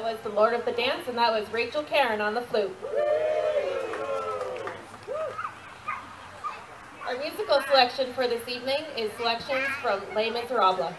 That was the Lord of the Dance, and that was Rachel Karen on the flute. Our musical selection for this evening is selections from Les Miserables.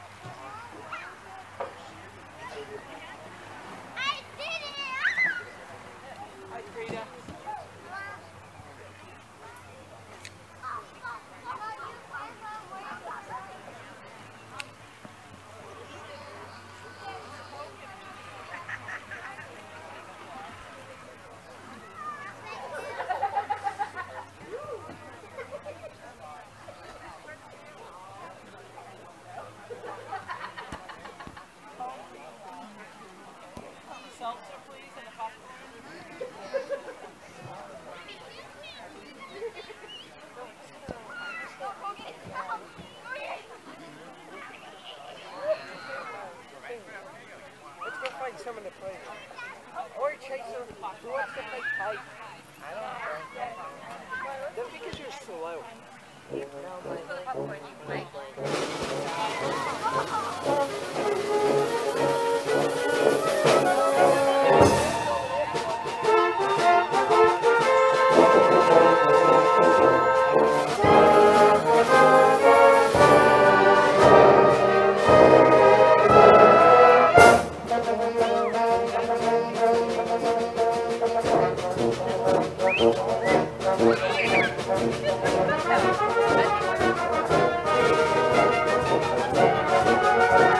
Someone to play. Or chase her. Who wants to play tight? I don't know. That's because you're slow. Thank you.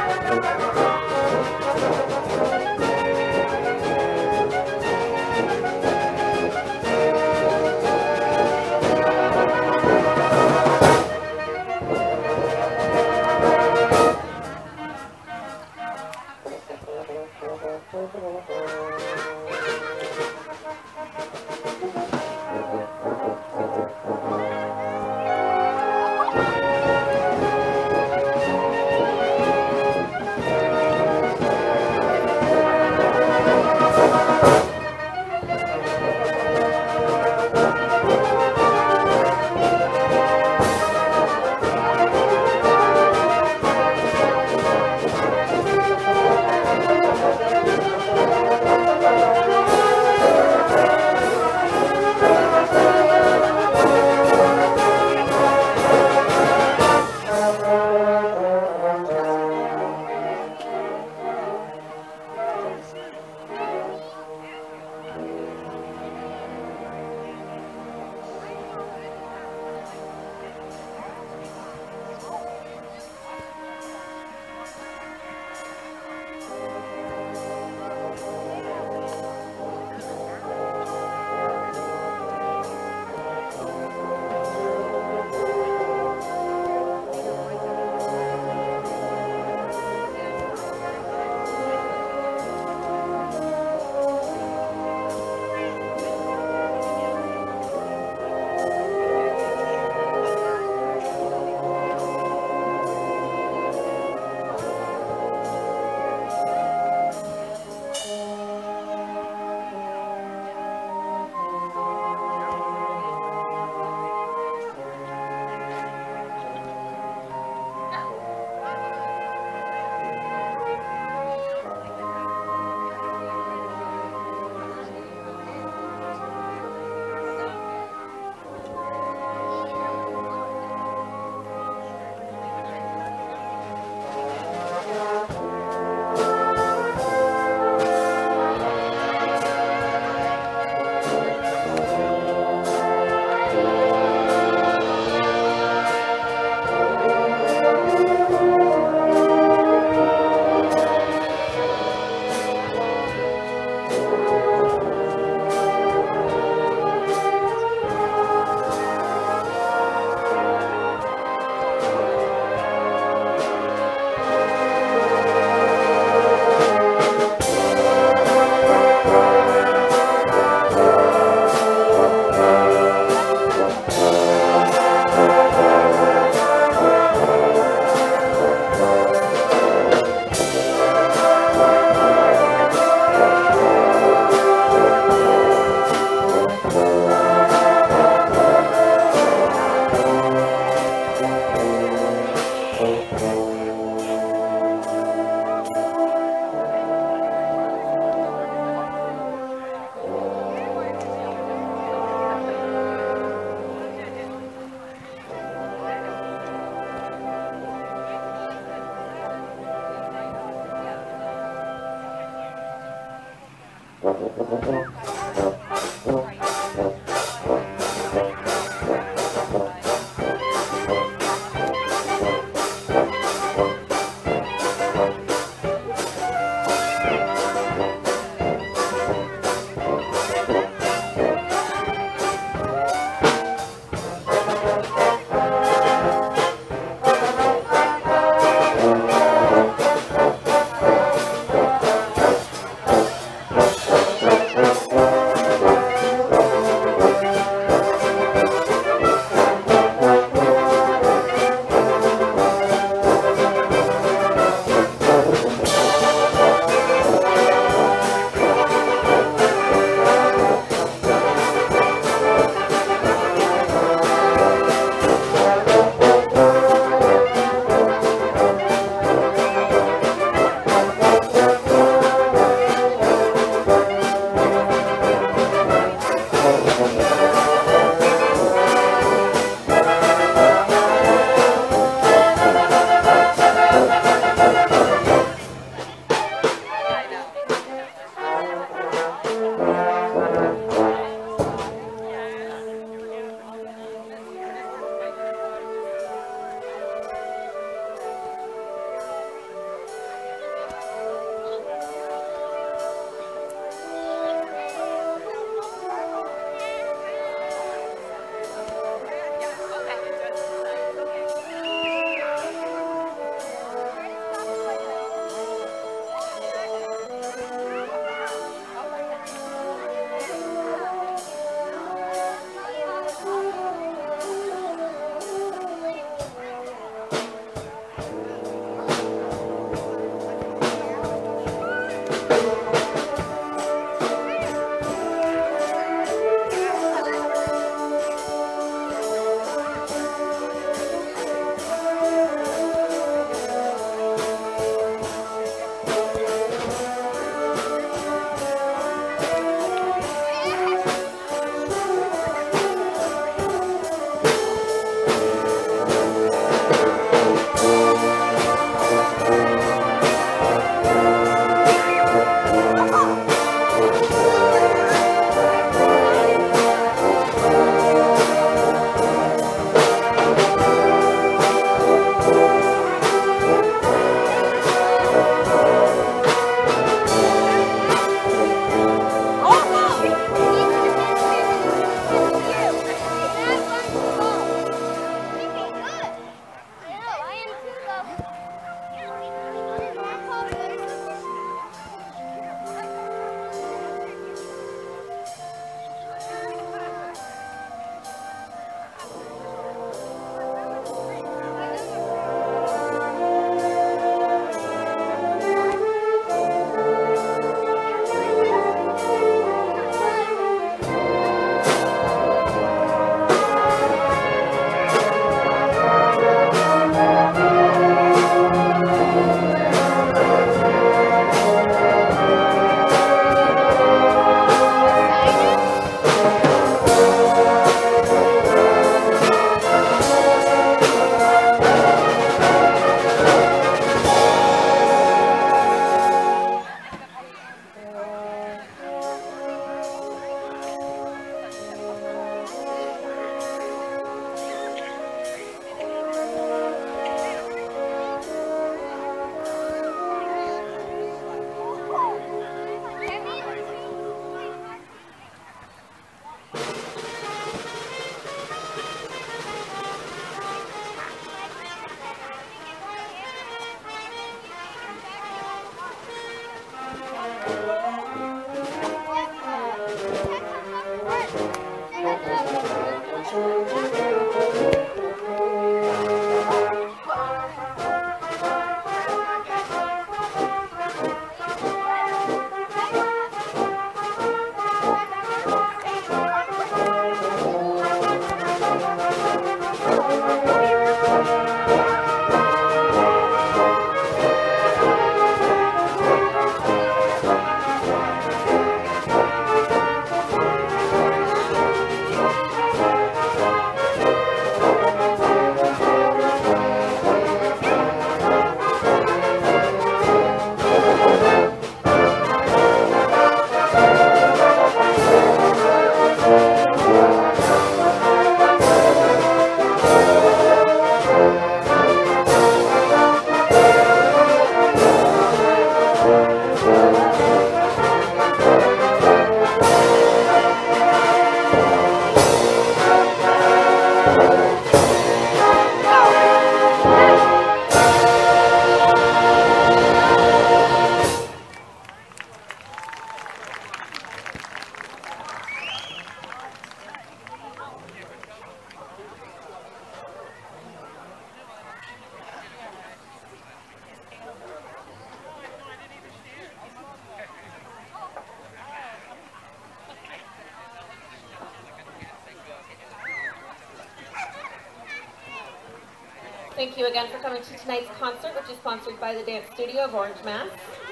Thank you again for coming to tonight's concert, which is sponsored by the Dance Studio of Orange, Mass.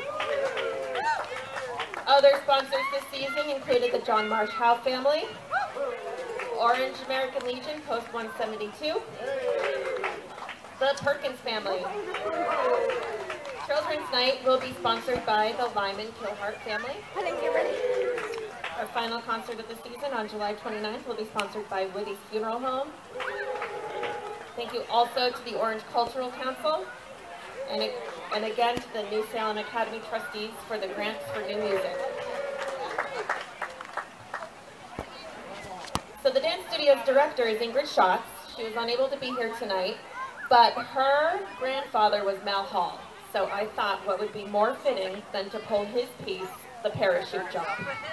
Other sponsors this season included the John Marsh Howe family, Orange American Legion, Post 172, the Perkins family. Children's Night will be sponsored by the Lyman Kilhart family. Our final concert of the season on July 29th will be sponsored by Woody's Funeral Home. Thank you also to the Orange Cultural Council, and again to the New Salem Academy trustees for the grants for new music. So the Dance Studio's director is Ingrid Schatz. She was unable to be here tonight, but her grandfather was Mal Hall. So I thought what would be more fitting than to pull his piece, the parachute jump.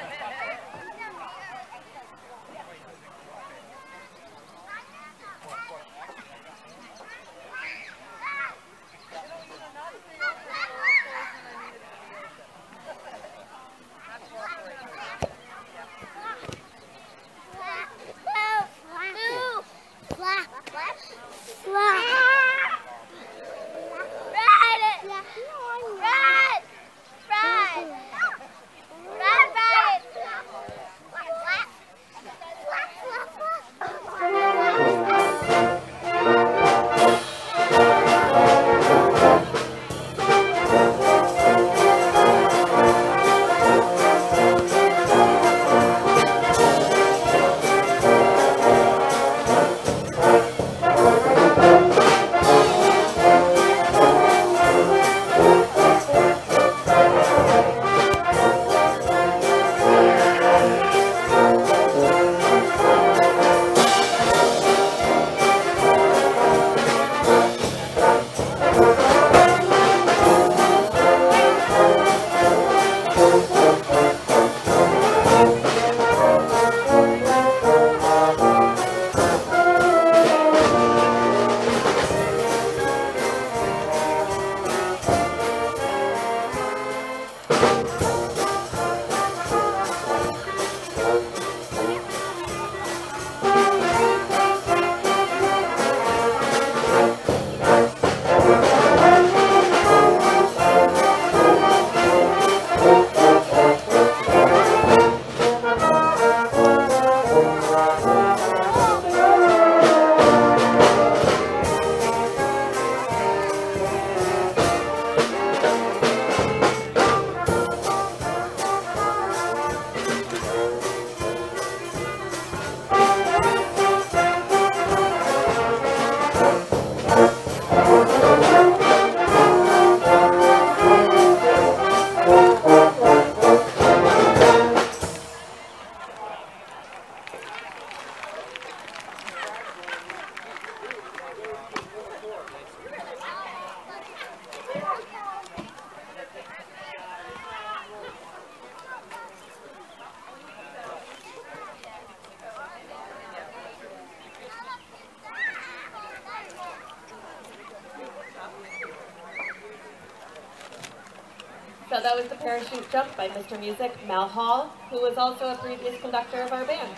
So that was the parachute jump by Mr. Music, Mal Hall, who was also a previous conductor of our band.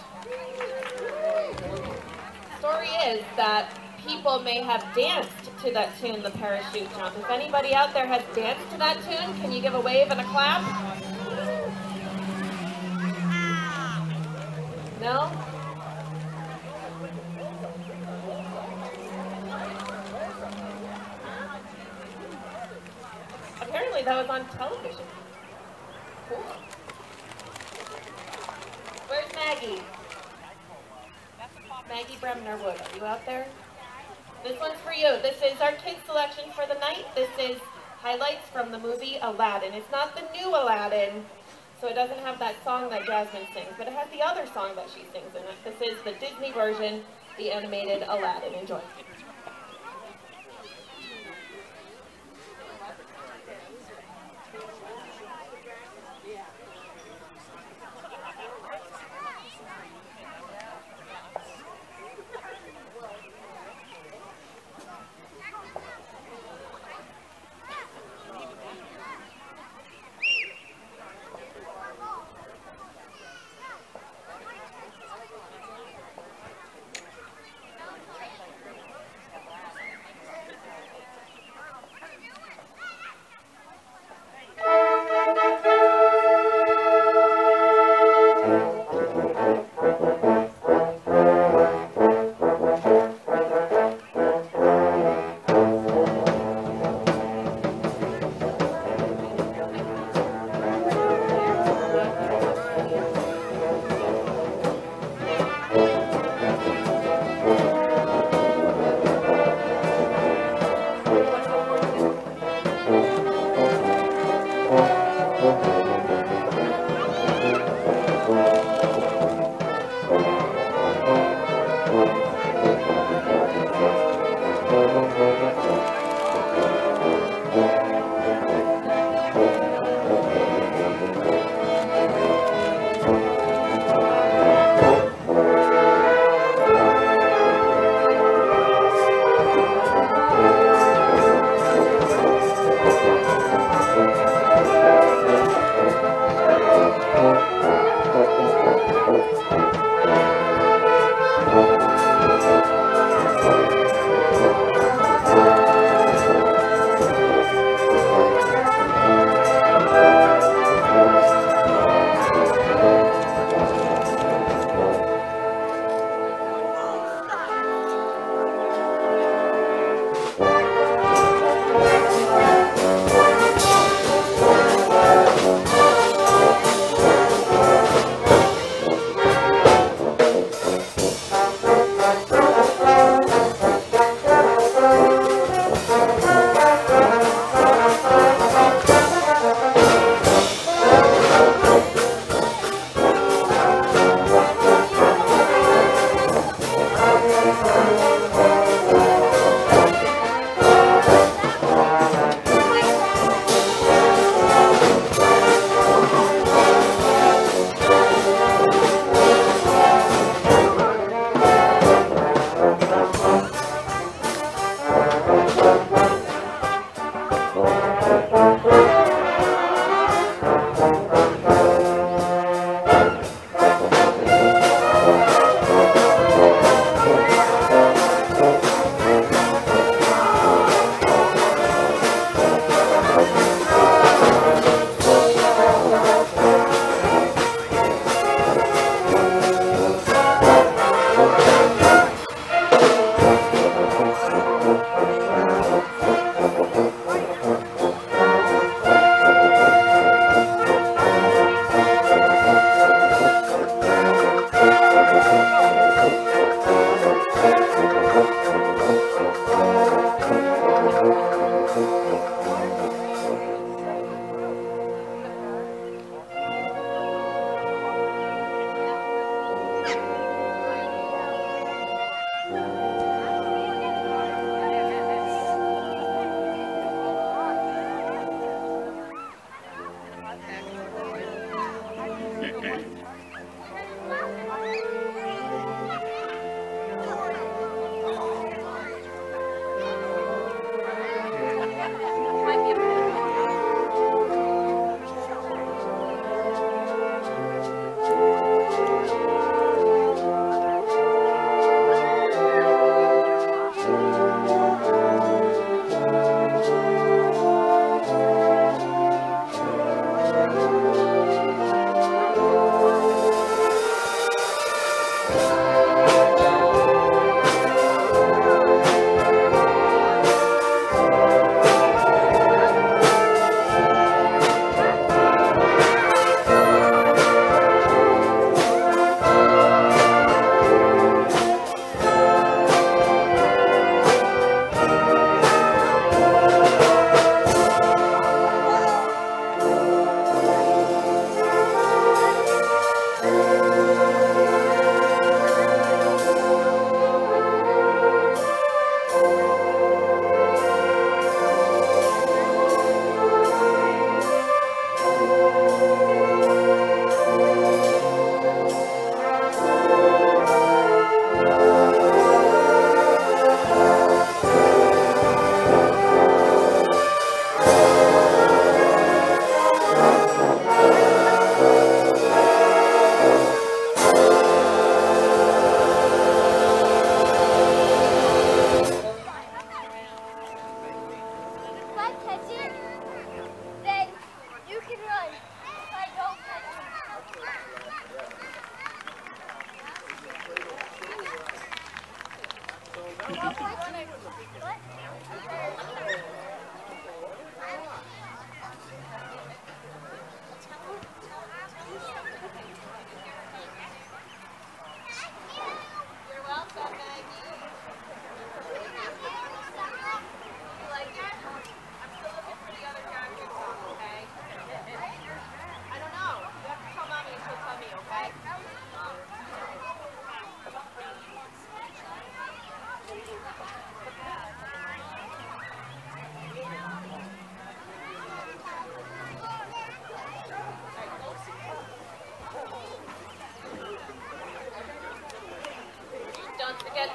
Story is that people may have danced to that tune, the parachute jump. If anybody out there has danced to that tune, can you give a wave and a clap? No? Apparently that was on television. Cool. Where's Maggie? Maggie Bremner Wood, are you out there? This one's for you. This is our kids selection for the night. This is highlights from the movie Aladdin. It's not the new Aladdin, so it doesn't have that song that Jasmine sings, but it has the other song that she sings in it. This is the Disney version, the animated Aladdin. Enjoy.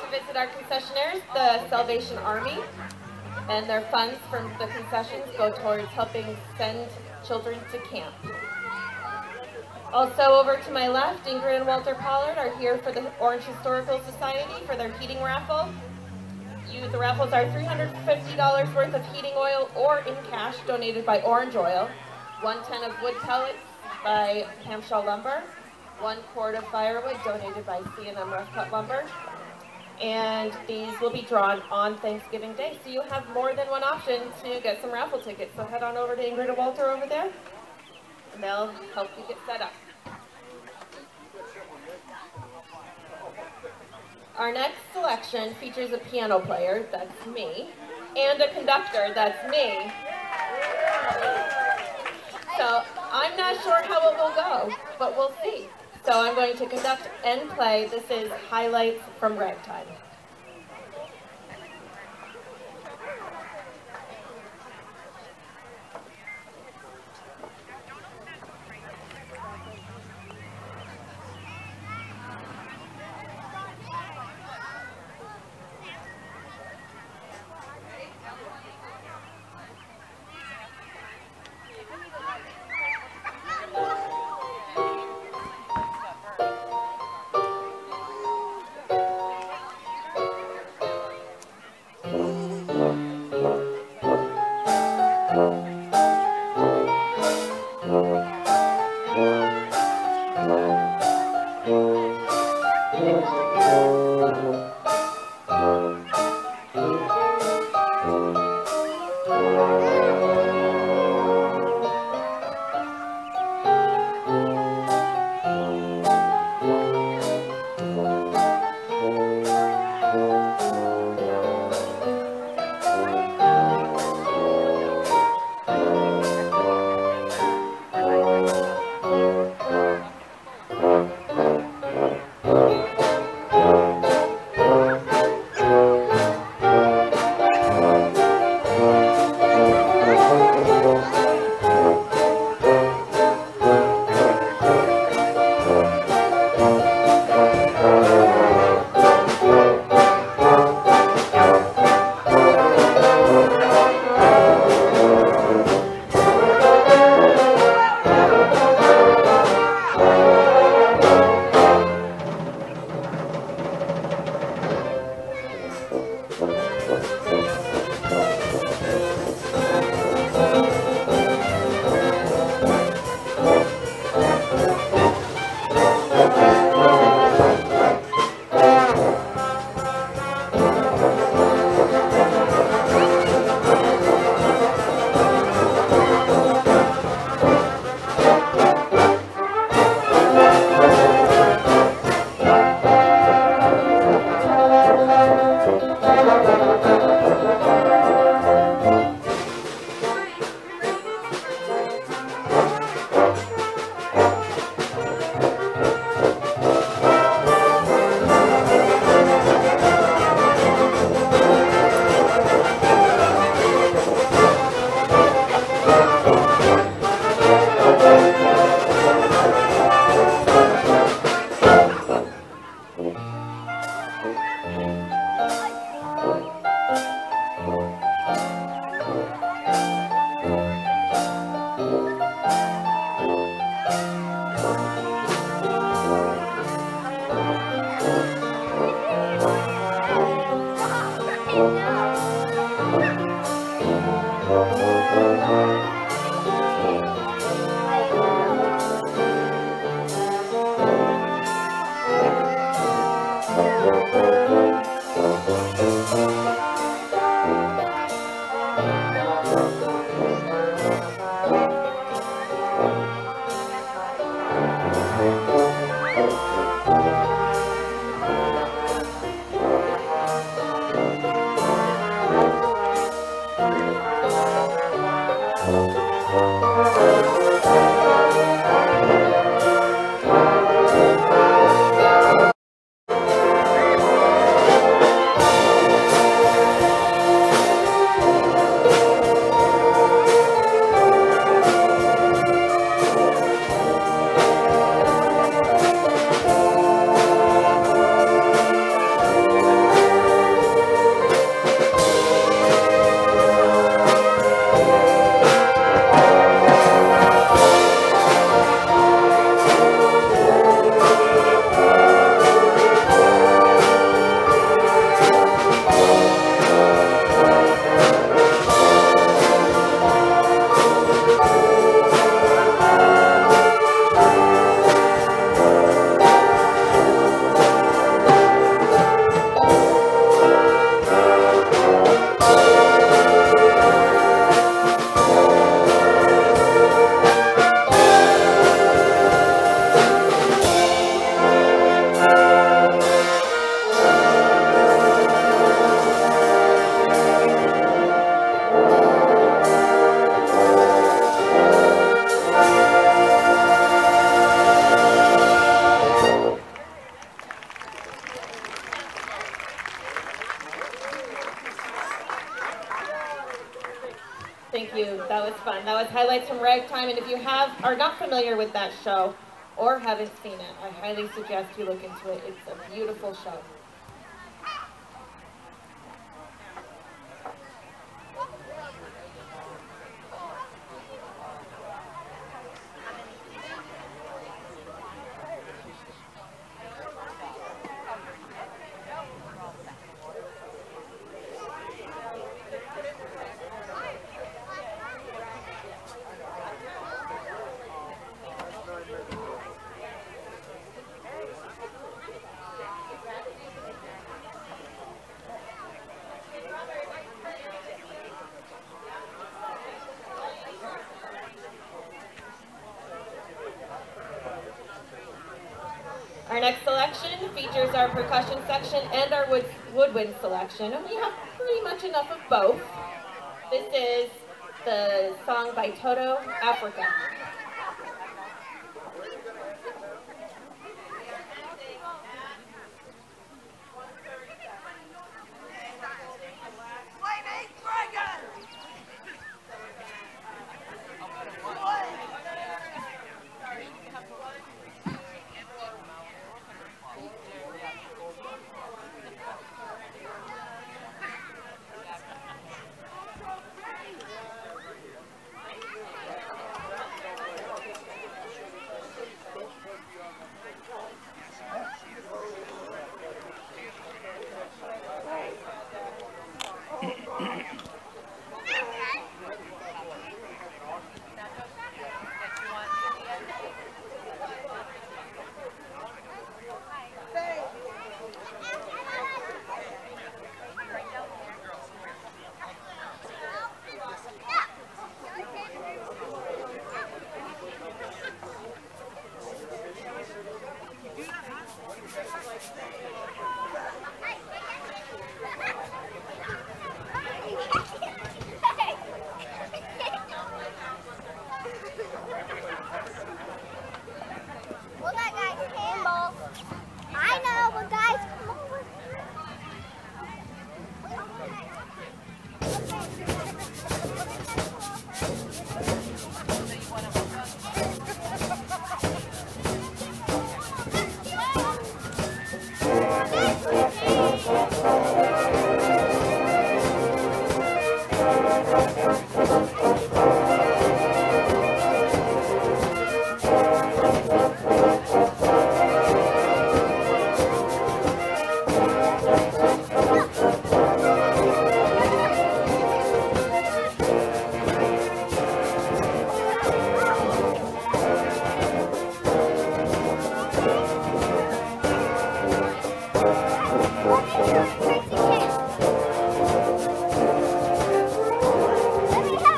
visit our concessionaires, the Salvation Army, and their funds from the concessions go towards helping send children to camp. Also over to my left, Ingrid and Walter Pollard are here for the Orange Historical Society for their heating raffle. The raffles are $350 worth of heating oil or in cash donated by Orange Oil, 1 ton of wood pellets by Hamshaw Lumber, 1 quart of firewood donated by C&M Rough Cut Lumber, and these will be drawn on Thanksgiving Day. So you have more than one option to get some raffle tickets. So head on over to Ingrid and Walter over there, and they'll help you get set up. Our next selection features a piano player, that's me, and a conductor, that's me. So I'm not sure how it will go, but we'll see. So I'm going to conduct and play. This is Highlights from Ragtime. thank you. That was fun. That was highlights from Ragtime, and if you are not familiar with that show or haven't seen it, I highly suggest you look into it. It's a beautiful show. Our next selection features our percussion section and our woodwind selection, and we have pretty much enough of both. This is the song by Toto, Africa. Let me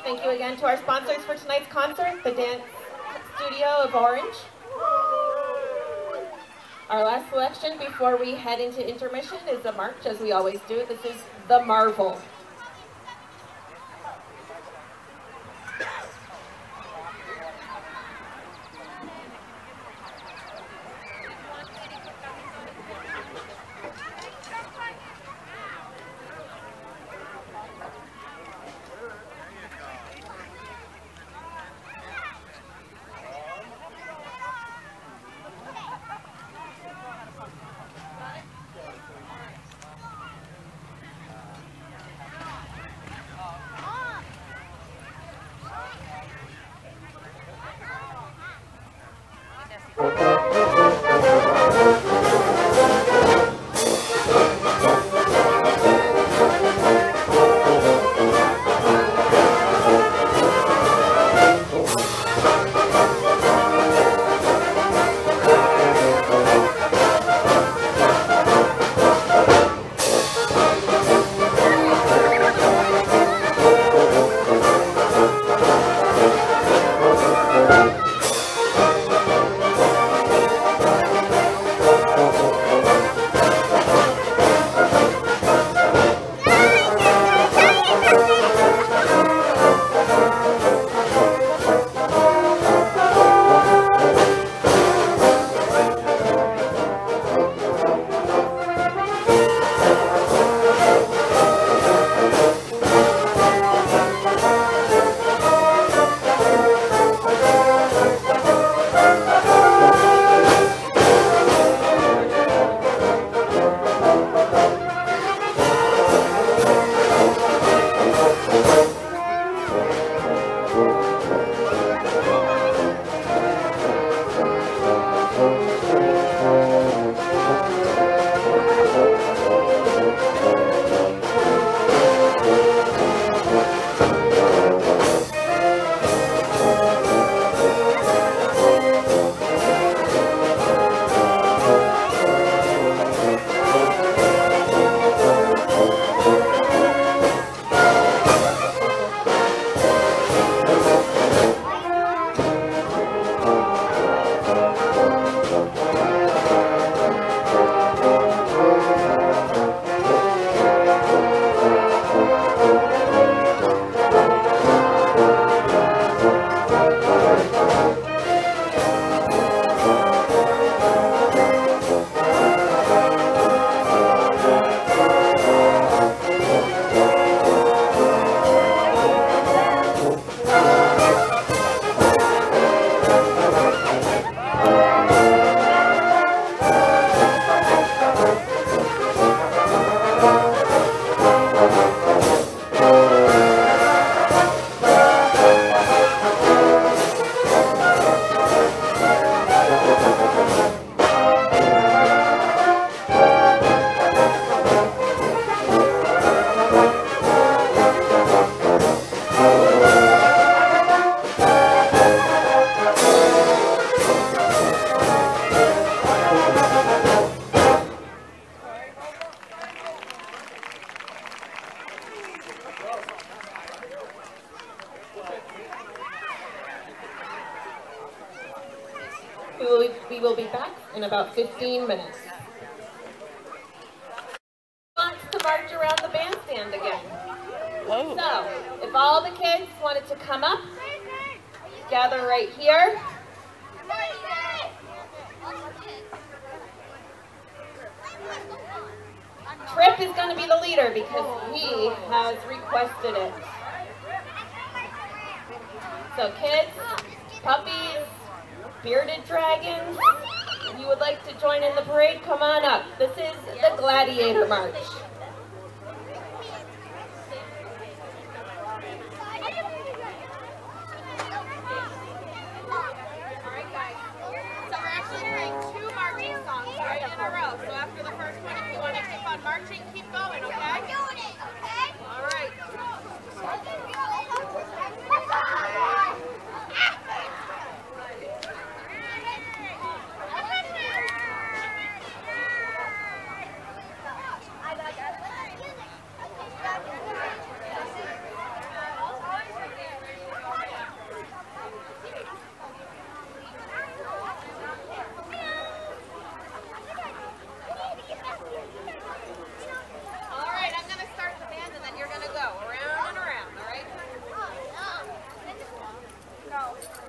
Thank you again to our sponsors for tonight's concert, the Dance Studio of Orange. Our last selection before we head into intermission is a march, as we always do. This is The Marvel. We will be back in about 15 minutes. Wants to march around the bandstand again. Oh. So, if all the kids wanted to come up, gather right here. Trip is going to be the leader because he has requested it. So kids, puppies, bearded dragons, if you would like to join in the parade, come on up. This is the Gladiator March. Alright guys, so we're actually playing 2 marching songs right in a row. So after the first one, if you want to keep on marching, keep going, okay? I'm doing it, okay? Alright. I got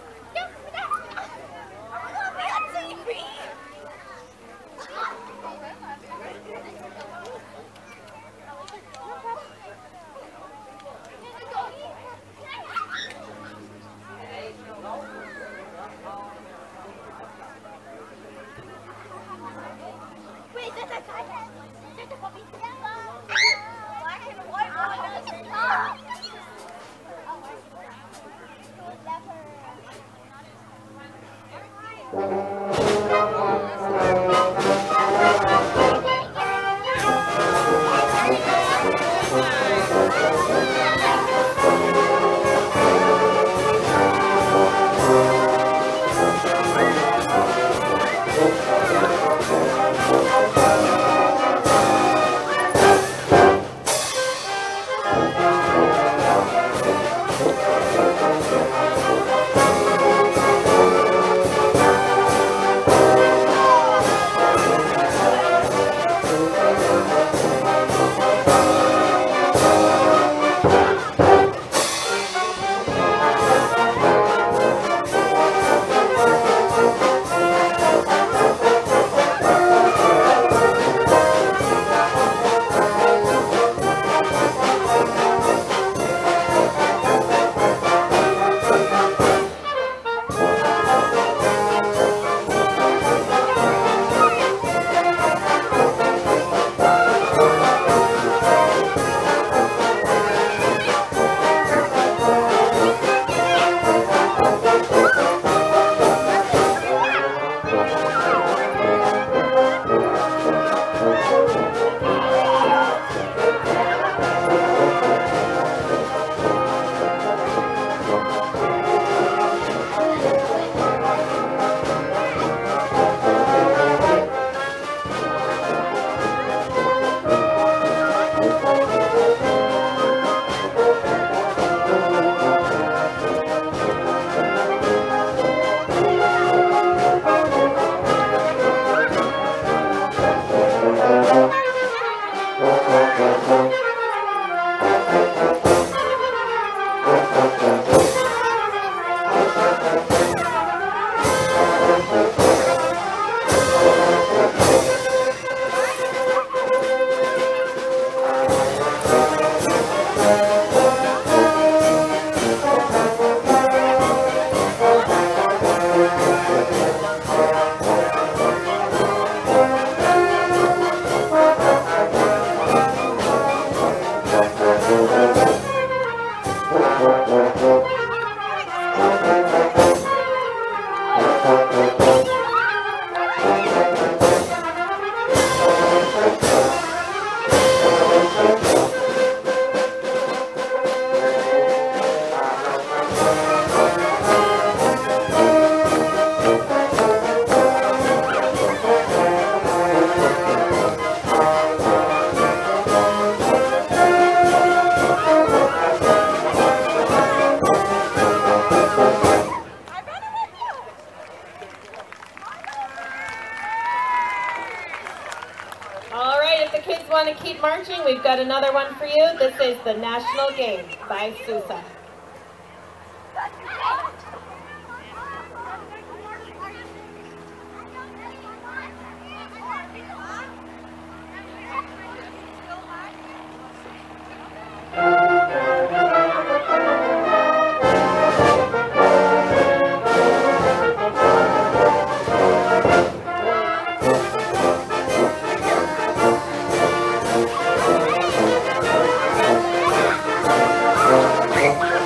Want to keep marching, we've got another one for you. This is the National Game by Sousa. Thank you.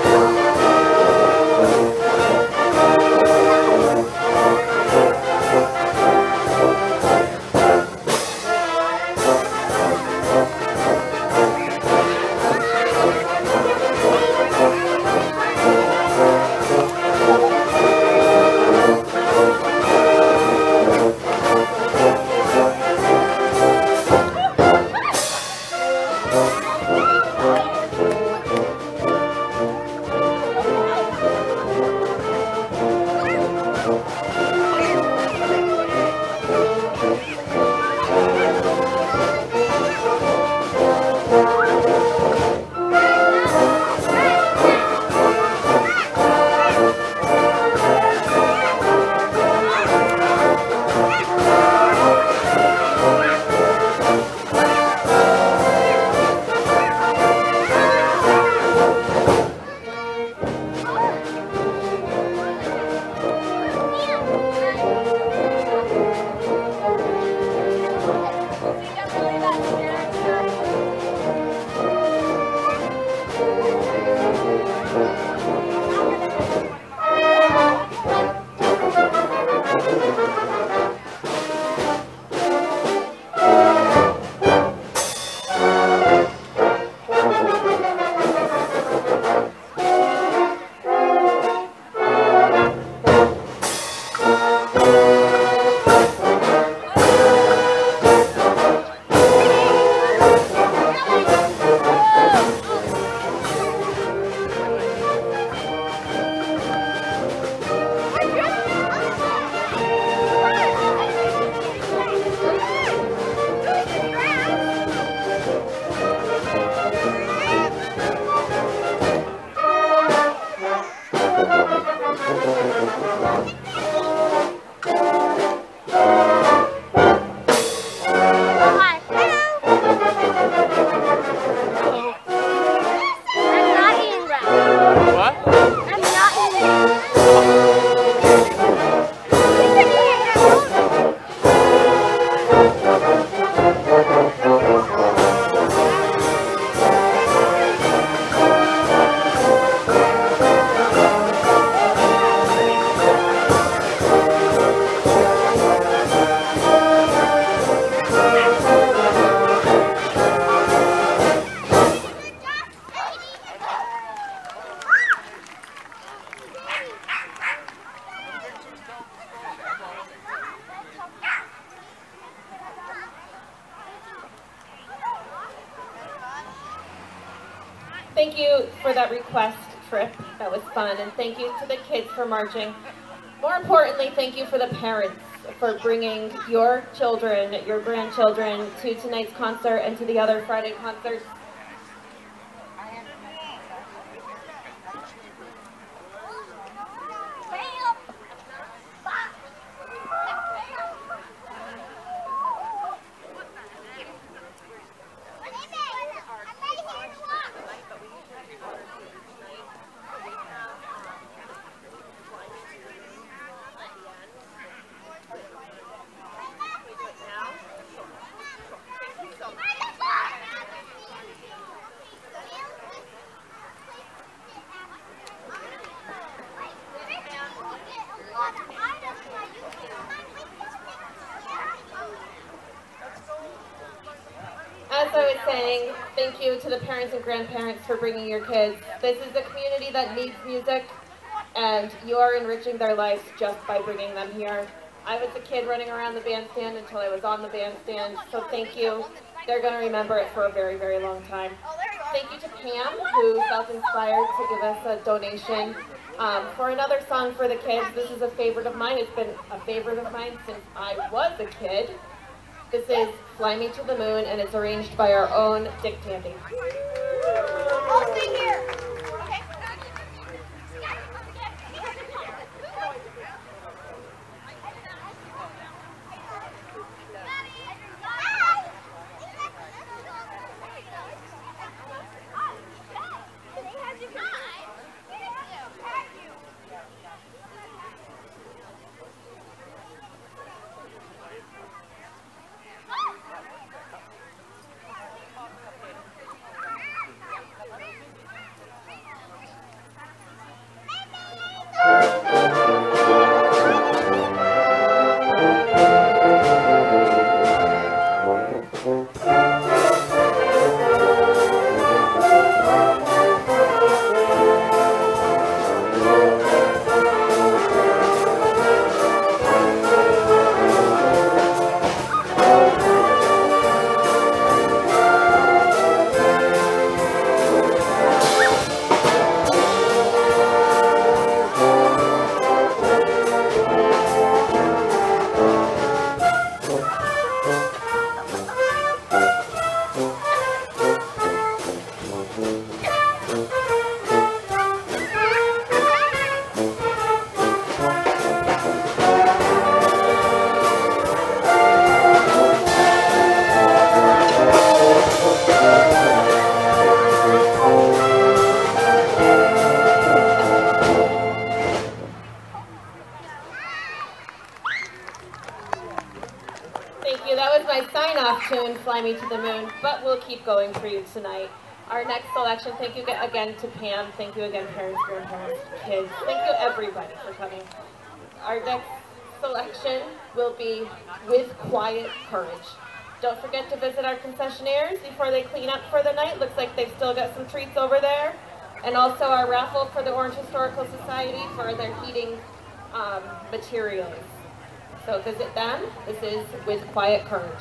thank you for that request trip. That was fun. And thank you to the kids for marching. More importantly, thank you for the parents for bringing your children, your grandchildren to tonight's concert and to the other Friday concerts. As I was saying, thank you to the parents and grandparents for bringing your kids. This is a community that needs music, and you are enriching their lives just by bringing them here. I was a kid running around the bandstand until I was on the bandstand, so thank you. They're going to remember it for a very, very long time. Thank you to Pam, who felt inspired to give us a donation for another song for the kids. This is a favorite of mine. It's been a favorite of mine since I was a kid. This is Fly Me to the Moon, and it's arranged by our own Dick Tandy. I'll stay here. Okay. Tune, Fly Me to the Moon, but we'll keep going for you tonight. Our next selection, thank you again to Pam, thank you again parents, grandparents, kids, thank you everybody for coming. Our next selection will be With Quiet Courage. Don't forget to visit our concessionaires before they clean up for the night. Looks like they've still got some treats over there. And also our raffle for the Orange Historical Society for their heating materials. So visit them. This is With Quiet Courage.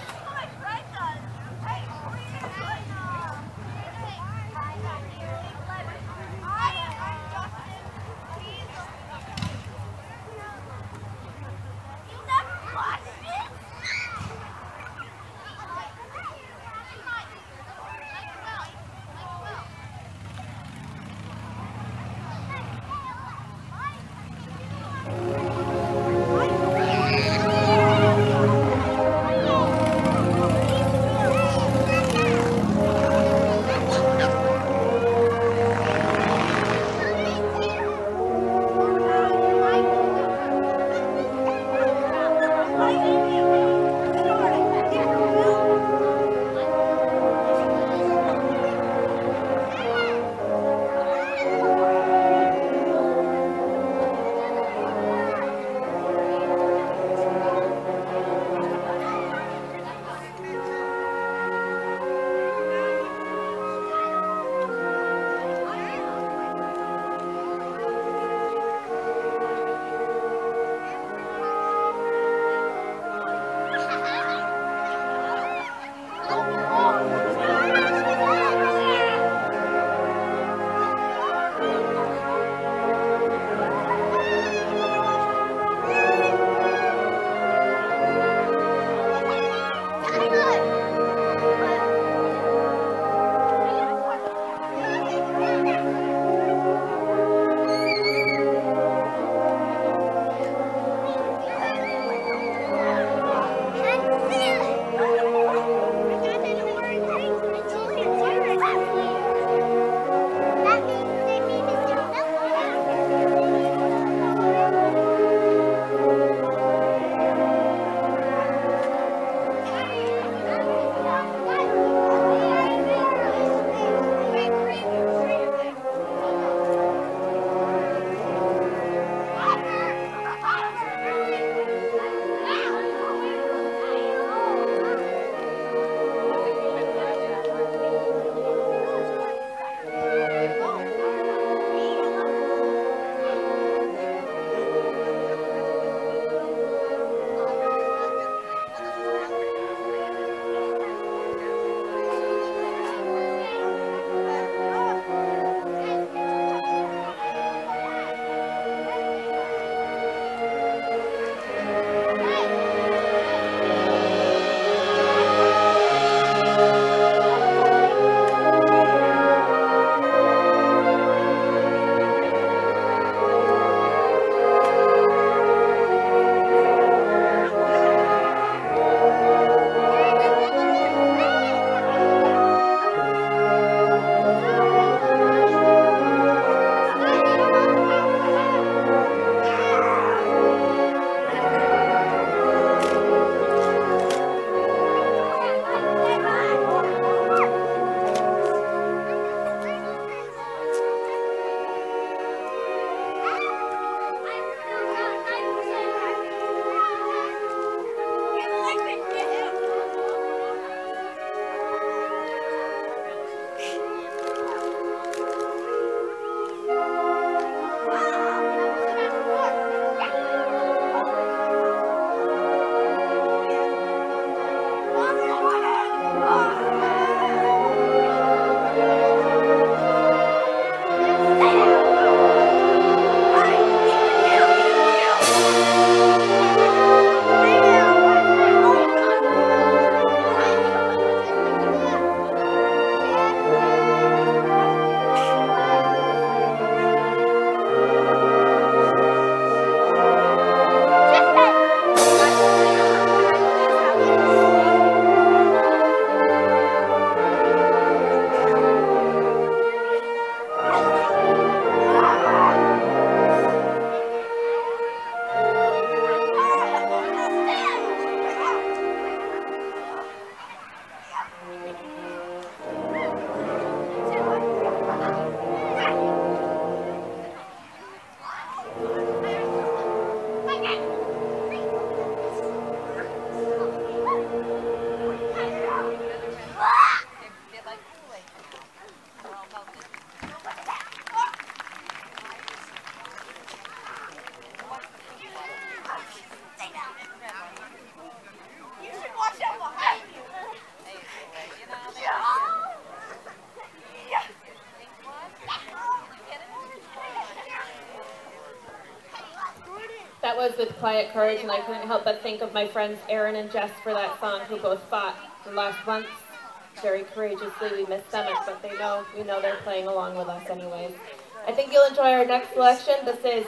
was with Quiet Courage, and I couldn't help but think of my friends Aaron and Jess for that song, who both fought the last months very courageously. We miss them, but we know they're playing along with us anyways. I think you'll enjoy our next selection. This is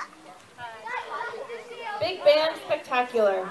Big Band Spectacular.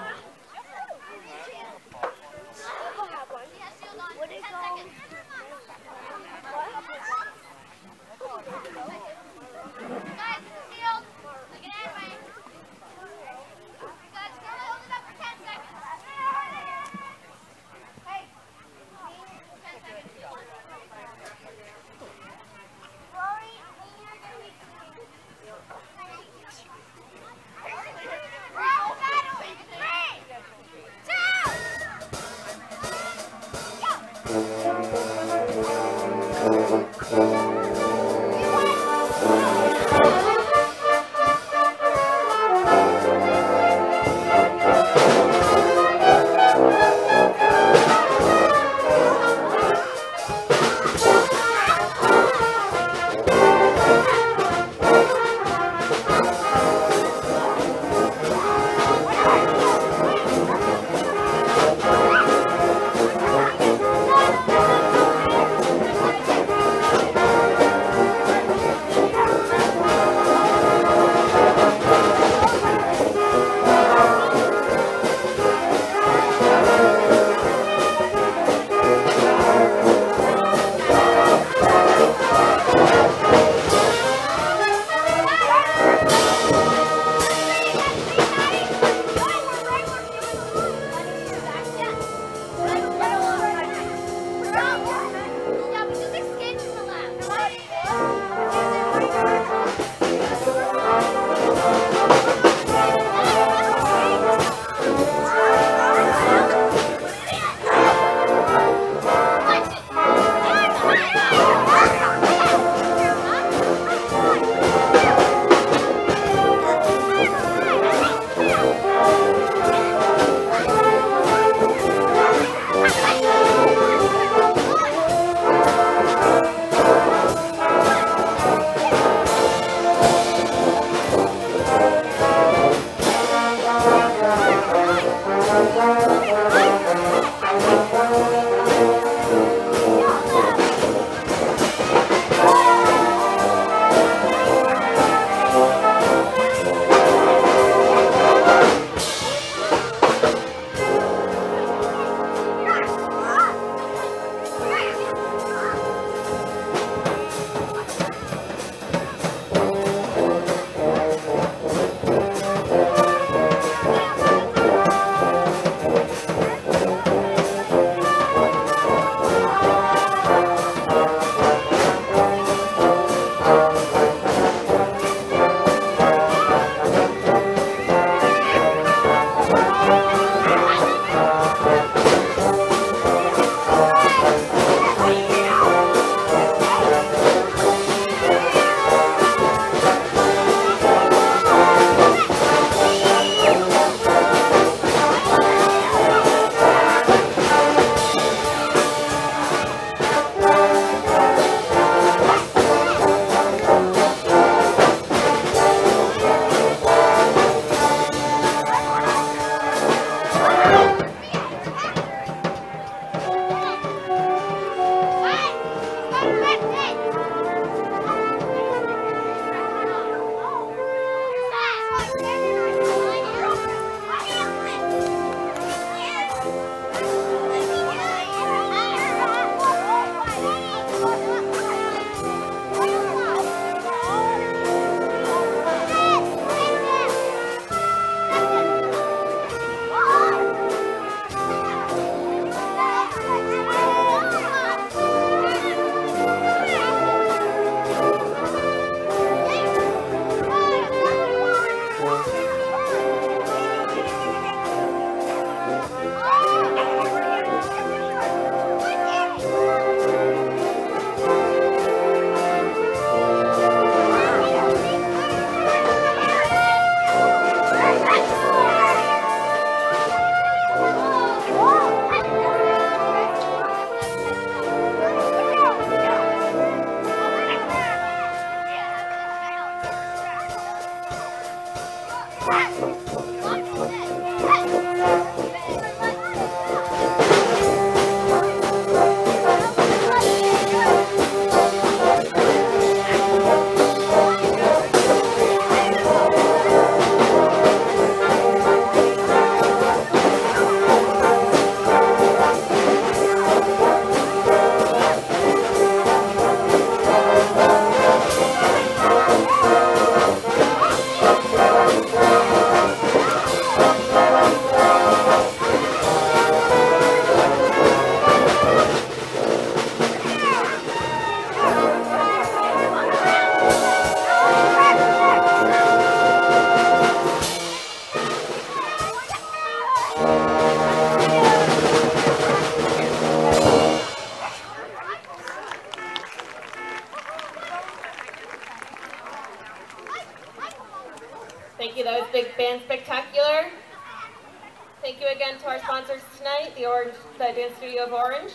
Yes! Thank you, that was Big Band Spectacular. Thank you again to our sponsors tonight, the Dance Studio of Orange.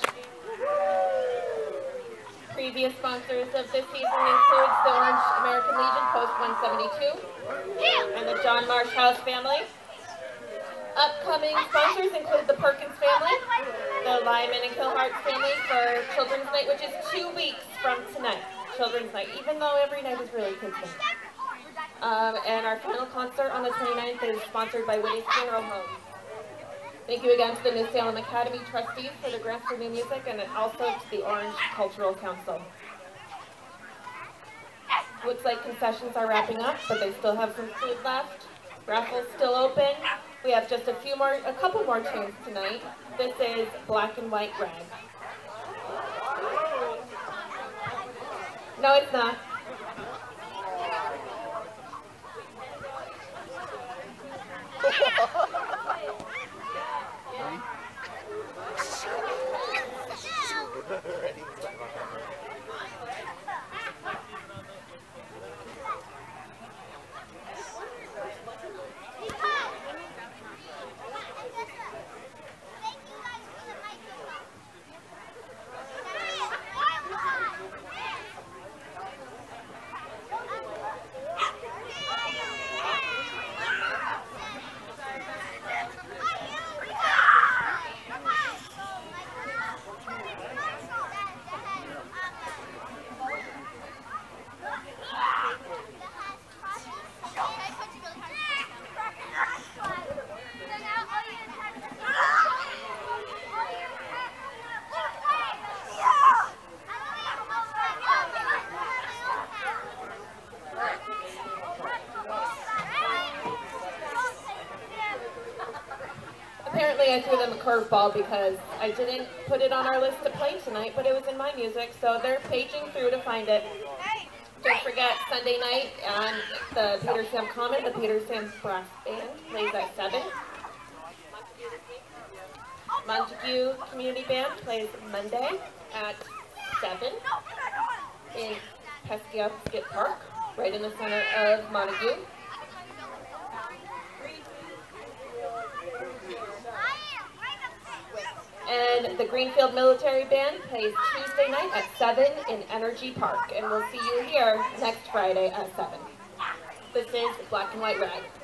Previous sponsors of this season includes the Orange American Legion Post 172 and the John Marsh House family. Upcoming sponsors include the Perkins family, the Lyman and Kilhart family for Children's Night, which is 2 weeks from tonight. Children's Night, even though every night is really kids' night. And our final concert on the 29th is sponsored by Whitney's Funeral Home. Thank you again to the New Salem Academy trustees for the grants for new music, and also to the Orange Cultural Council. Looks like concessions are wrapping up, but they still have some food left. Raffle's still open. We have just a couple more tunes tonight. This is Black and White Rag. No, it's not. Apparently I threw them a curveball because I didn't put it on our list to play tonight, but it was in my music, so they're paging through to find it. Don't forget, Sunday night on the Peter Sam Common, the Peter Sam Brass Band plays at 7. Montague Community Band plays Monday at 7 in Pesquiasket Park, right in the center of Montague. And the Greenfield Military Band plays Tuesday night at 7 in Energy Park. And we'll see you here next Friday at 7. This is Black and White Rag.